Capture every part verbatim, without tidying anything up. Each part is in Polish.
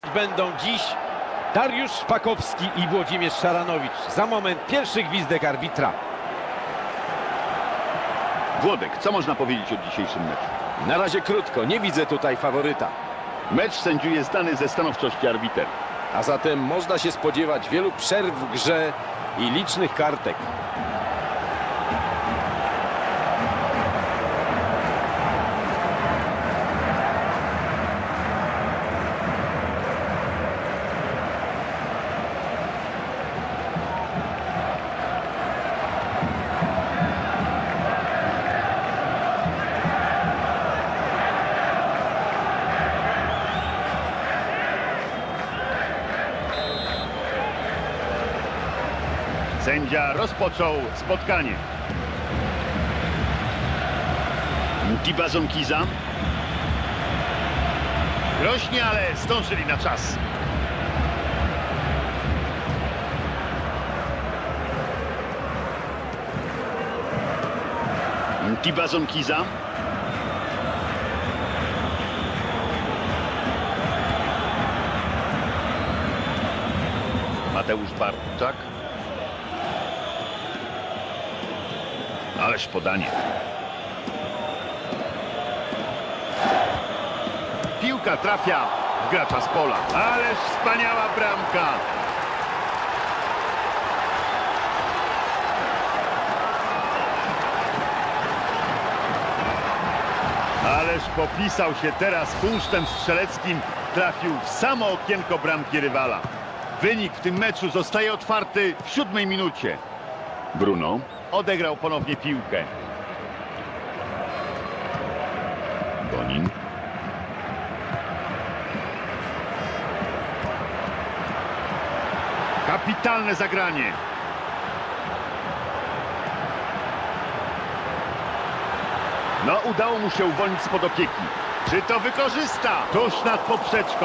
Będą dziś Dariusz Szpakowski i Włodzimierz Szaranowicz. Za moment pierwszy gwizdek arbitra. Włodek, co można powiedzieć o dzisiejszym meczu? Na razie krótko, nie widzę tutaj faworyta. Mecz sędziuje znany ze stanowczości arbiter. A zatem można się spodziewać wielu przerw w grze i licznych kartek. Sędzia rozpoczął spotkanie. Ntibazon Kiza. Groźnie, ale zdążyli na czas. Ntibazon Kiza. Mateusz Bartczak. Ależ podanie. Piłka trafia w gracza z pola. Ależ wspaniała bramka. Ależ popisał się teraz kunsztem strzeleckim. Trafił w samo okienko bramki rywala. Wynik w tym meczu zostaje otwarty w siódmej minucie. Bruno odegrał ponownie piłkę. Bonin. Kapitalne zagranie. No, udało mu się uwolnić spod opieki. Czy to wykorzysta? Tuż nad poprzeczką.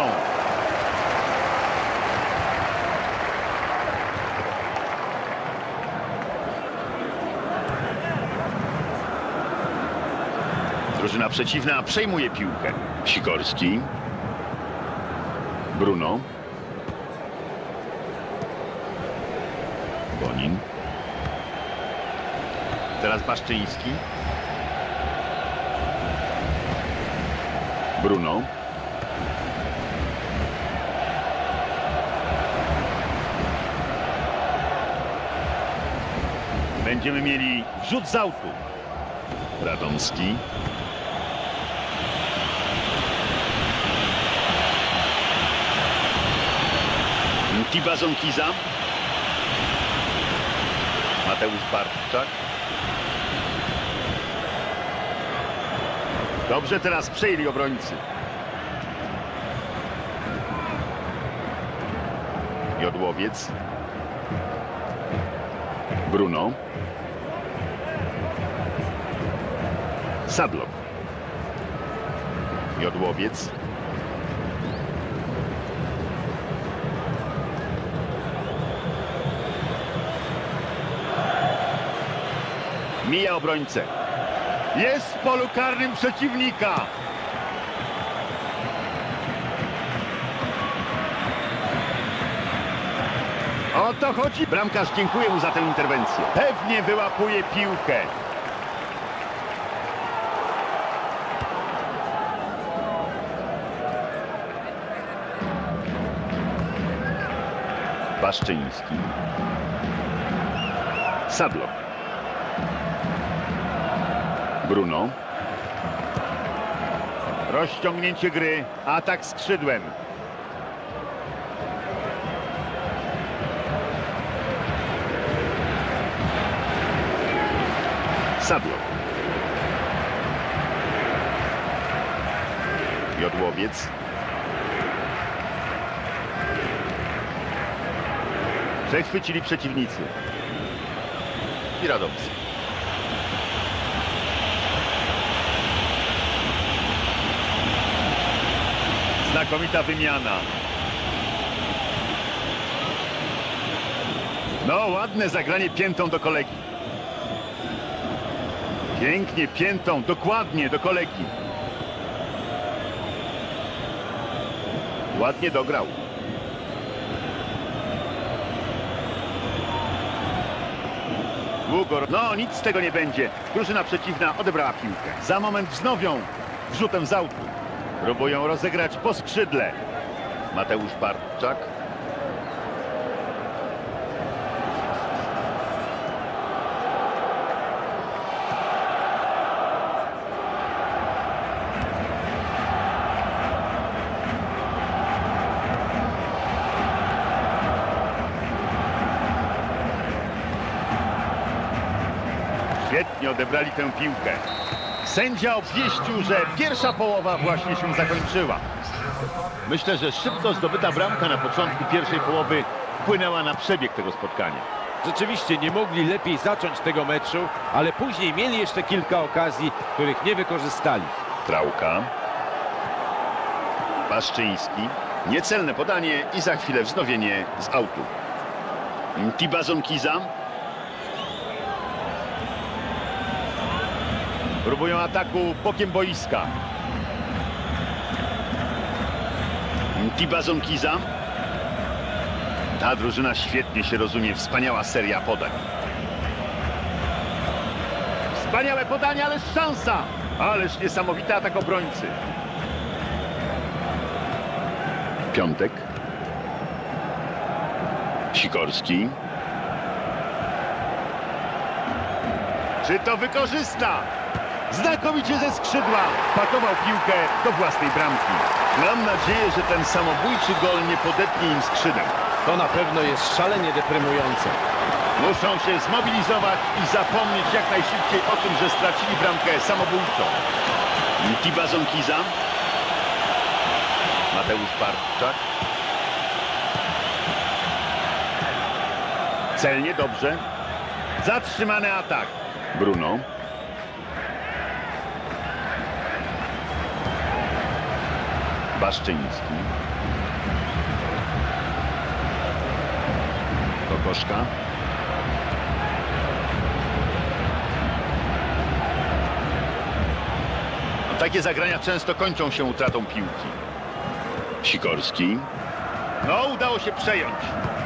Drużyna przeciwna przejmuje piłkę. Sikorski. Bruno. Bonin. Teraz Baszczyński. Bruno. Będziemy mieli wrzut z autu. Radomski. Ntibazon Kiza. Mateusz Bartczak. Dobrze teraz przejęli obrońcy. Jodłowiec. Bruno. Sadlok. Jodłowiec. Mija obrońcę. Jest w polu karnym przeciwnika. O to chodzi. Bramkarz dziękuję mu za tę interwencję. Pewnie wyłapuje piłkę. Baszczyński. Sadlok. Bruno. Rozciągnięcie gry. Atak skrzydłem. Sadlok. Jodłowiec. Przechwycili przeciwnicy. I Radomski. Znakomita wymiana. No, ładne zagranie piętą do kolegi. Pięknie piętą, dokładnie do kolegi. Ładnie dograł. Długo... No, nic z tego nie będzie. Drużyna przeciwna odebrała piłkę. Za moment wznowią wrzutem z autu. Próbują rozegrać po skrzydle. Mateusz Bartczak. Świetnie odebrali tę piłkę. Sędzia obwieścił, że pierwsza połowa właśnie się zakończyła. Myślę, że szybko zdobyta bramka na początku pierwszej połowy wpłynęła na przebieg tego spotkania. Rzeczywiście nie mogli lepiej zacząć tego meczu, ale później mieli jeszcze kilka okazji, których nie wykorzystali. Trałka. Paszczyński. Niecelne podanie i za chwilę wznowienie z autu. Tibazon Kiza. Próbują ataku bokiem boiska. Tibazon Kiza. Ta drużyna świetnie się rozumie. Wspaniała seria podań. Wspaniałe podanie, ależ szansa! Ależ niesamowity atak obrońcy. Piątek. Sikorski. Czy to wykorzysta? Znakomicie ze skrzydła pakował piłkę do własnej bramki. Mam nadzieję, że ten samobójczy gol nie podepnie im skrzydeł. To na pewno jest szalenie deprymujące. Muszą się zmobilizować i zapomnieć jak najszybciej o tym, że stracili bramkę samobójczą. Tibazon Kiza. Mateusz Bartczak. Celnie, dobrze. Zatrzymany atak. Bruno. Baszczyński. Kokoszka. No, takie zagrania często kończą się utratą piłki. Sikorski. No, udało się przejąć.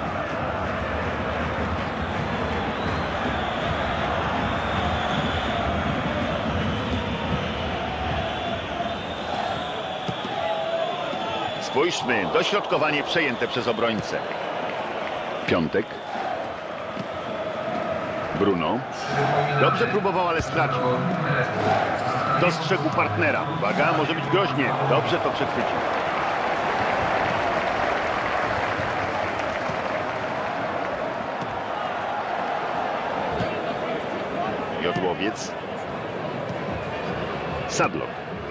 Spójrzmy, dośrodkowanie przejęte przez obrońcę. Piątek. Bruno. Dobrze próbował, ale stracił. Dostrzegł partnera. Uwaga, może być groźnie. Dobrze to przechwycił. Jodłowiec. Sadlok.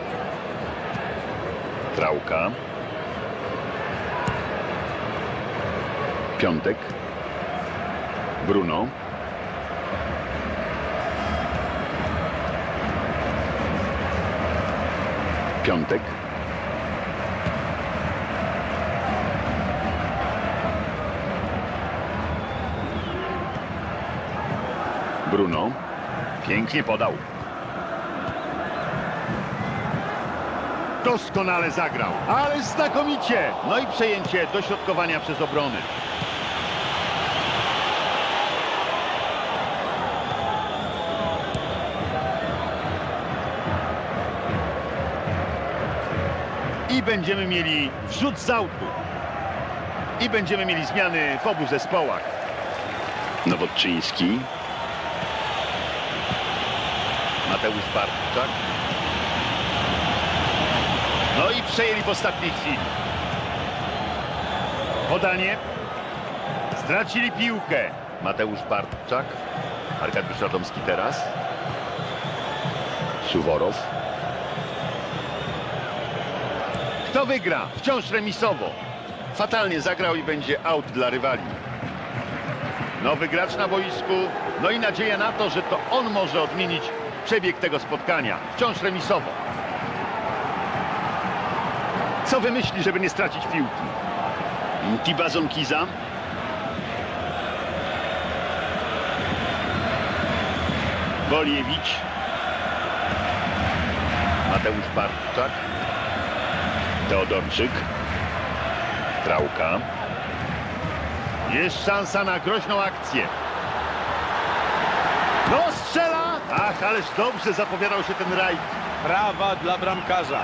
Trałka. Piątek. Bruno. Piątek. Bruno. Pięknie podał. Doskonale zagrał, ale znakomicie. No i przejęcie dośrodkowania przez obrony. I będziemy mieli wrzut z autu. I będziemy mieli zmiany w obu zespołach. Nowotczyński. Mateusz Bartczak. No i przejęli w ostatniej chwili. Podanie. Stracili piłkę. Mateusz Bartczak. Arkadiusz Radomski teraz. Suworow. Kto wygra? Wciąż remisowo. Fatalnie zagrał i będzie out dla rywali. Nowy gracz na boisku. No i nadzieja na to, że to on może odmienić przebieg tego spotkania. Wciąż remisowo. Co wymyśli, żeby nie stracić piłki? Tibazon Kiza. Goliewicz. Mateusz Bartczak. Teodorczyk. Trałka. Jest szansa na groźną akcję. No strzela! Ach, ależ dobrze zapowiadał się ten rajd. Brawa dla bramkarza.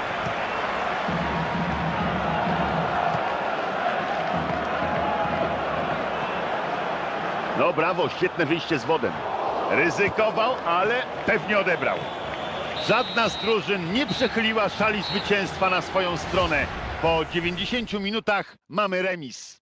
No brawo, świetne wyjście z wodem. Ryzykował, ale pewnie odebrał. Żadna z drużyn nie przechyliła szali zwycięstwa na swoją stronę. Po dziewięćdziesięciu minutach mamy remis.